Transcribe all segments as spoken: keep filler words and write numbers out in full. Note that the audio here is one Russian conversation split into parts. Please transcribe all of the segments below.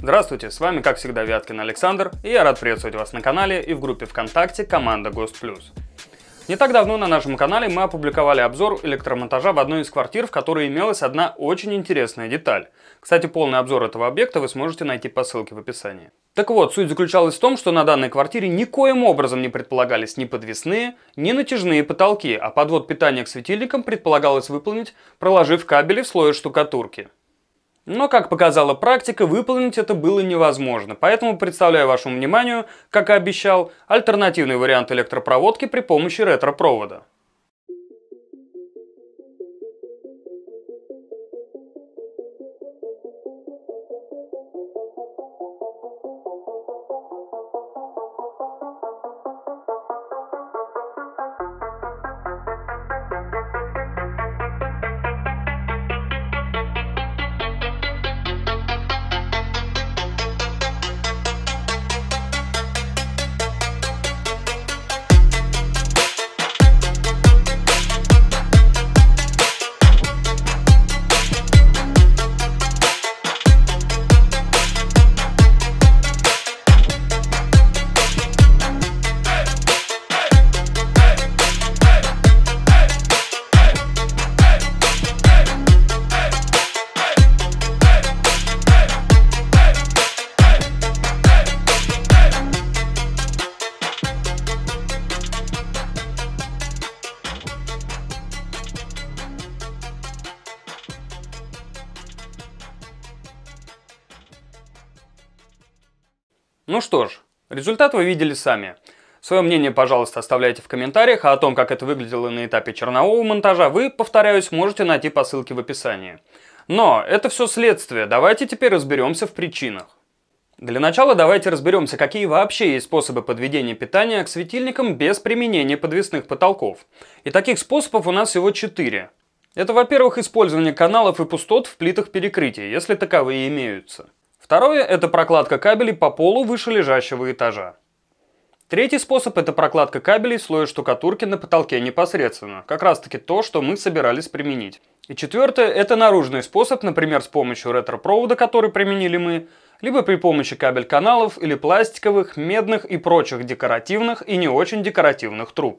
Здравствуйте, с вами как всегда Вяткин Александр, и я рад приветствовать вас на канале и в группе ВКонтакте «Команда Гост Плюс». Не так давно на нашем канале мы опубликовали обзор электромонтажа в одной из квартир, в которой имелась одна очень интересная деталь. Кстати, полный обзор этого объекта вы сможете найти по ссылке в описании. Так вот, суть заключалась в том, что на данной квартире никоим образом не предполагались ни подвесные, ни натяжные потолки, а подвод питания к светильникам предполагалось выполнить, проложив кабели в слое штукатурки. Но, как показала практика, выполнить это было невозможно, поэтому представляю вашему вниманию, как и обещал, альтернативный вариант электропроводки при помощи ретро-провода. Ну что ж, результат вы видели сами. Свое мнение, пожалуйста, оставляйте в комментариях, а о том, как это выглядело на этапе чернового монтажа, вы, повторяюсь, можете найти по ссылке в описании. Но это все следствие, давайте теперь разберемся в причинах. Для начала давайте разберемся, какие вообще есть способы подведения питания к светильникам без применения подвесных потолков. И таких способов у нас всего четыре. Это, во-первых, использование каналов и пустот в плитах перекрытия, если таковые имеются. Второе – это прокладка кабелей по полу выше лежащего этажа. Третий способ – это прокладка кабелей в слое штукатурки на потолке непосредственно, как раз таки то, что мы собирались применить. И четвертое – это наружный способ, например, с помощью ретро-провода, который применили мы, либо при помощи кабель-каналов или пластиковых, медных и прочих декоративных и не очень декоративных труб.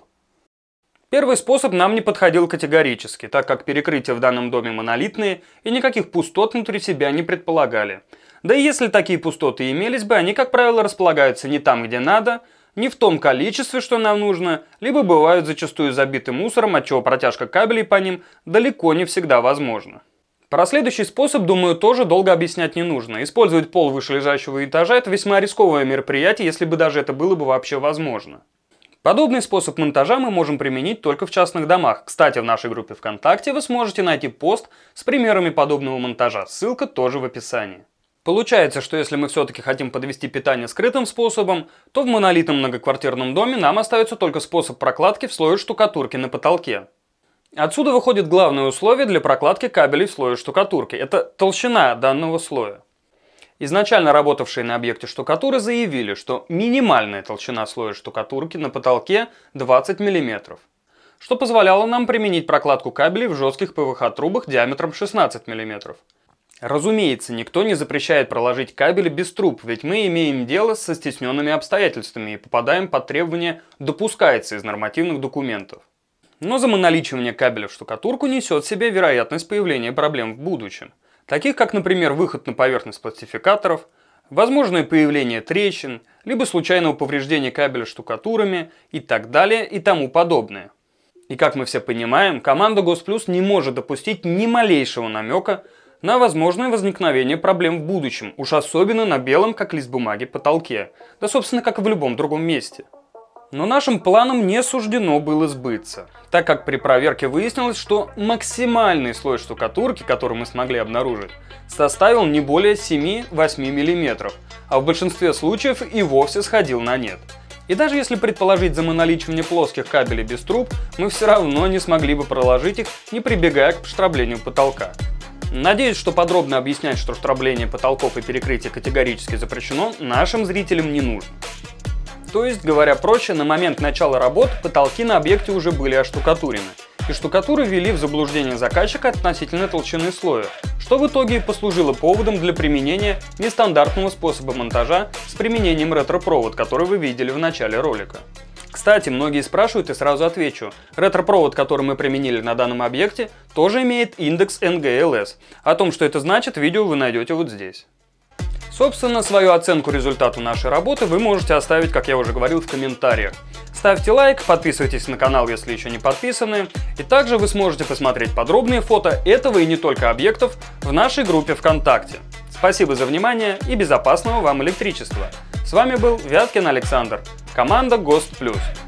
Первый способ нам не подходил категорически, так как перекрытия в данном доме монолитные и никаких пустот внутри себя не предполагали. Да и если такие пустоты имелись бы, они, как правило, располагаются не там, где надо, не в том количестве, что нам нужно, либо бывают зачастую забиты мусором, отчего протяжка кабелей по ним далеко не всегда возможна. Про следующий способ, думаю, тоже долго объяснять не нужно. Использовать пол вышележащего этажа – это весьма рисковое мероприятие, если бы даже это было бы вообще возможно. Подобный способ монтажа мы можем применить только в частных домах. Кстати, в нашей группе ВКонтакте вы сможете найти пост с примерами подобного монтажа, ссылка тоже в описании. Получается, что если мы все-таки хотим подвести питание скрытым способом, то в монолитном многоквартирном доме нам остается только способ прокладки в слое штукатурки на потолке. Отсюда выходит главное условие для прокладки кабелей в слое штукатурки – это толщина данного слоя. Изначально работавшие на объекте штукатуры заявили, что минимальная толщина слоя штукатурки на потолке двадцать миллиметров, что позволяло нам применить прокладку кабелей в жестких ПВХ-трубах диаметром шестнадцать миллиметров. Разумеется, никто не запрещает проложить кабели без труб, ведь мы имеем дело со стесненными обстоятельствами и попадаем под требования «допускается» из нормативных документов. Но замоноличивание кабеля в штукатурку несет в себе вероятность появления проблем в будущем, таких как, например, выход на поверхность пластификаторов, возможное появление трещин, либо случайного повреждения кабеля штукатурами и так далее и тому подобное. И как мы все понимаем, команда Гост Плюс не может допустить ни малейшего намека на возможное возникновение проблем в будущем, уж особенно на белом, как лист бумаги, потолке, да собственно как и в любом другом месте. Но нашим планам не суждено было сбыться, так как при проверке выяснилось, что максимальный слой штукатурки, который мы смогли обнаружить, составил не более семи-восьми миллиметров, а в большинстве случаев и вовсе сходил на нет. И даже если предположить замоноличивание плоских кабелей без труб, мы все равно не смогли бы проложить их, не прибегая к штраблению потолка. Надеюсь, что подробно объяснять, что штрабление потолков и перекрытие категорически запрещено, нашим зрителям не нужно. То есть, говоря проще, на момент начала работ потолки на объекте уже были оштукатурены. и штукатуры ввели в заблуждение заказчика относительно толщины слоя, что в итоге послужило поводом для применения нестандартного способа монтажа с применением ретро-провод, который вы видели в начале ролика. Кстати, многие спрашивают, и сразу отвечу. Ретро-провод, который мы применили на данном объекте, тоже имеет индекс эн гэ эл эс. О том, что это значит, видео вы найдете вот здесь. Собственно, свою оценку результату нашей работы вы можете оставить, как я уже говорил, в комментариях. Ставьте лайк, подписывайтесь на канал, если еще не подписаны. И также вы сможете посмотреть подробные фото этого и не только объектов в нашей группе ВКонтакте. Спасибо за внимание и безопасного вам электричества. С вами был Вяткин Александр, команда ГОСТ Плюс.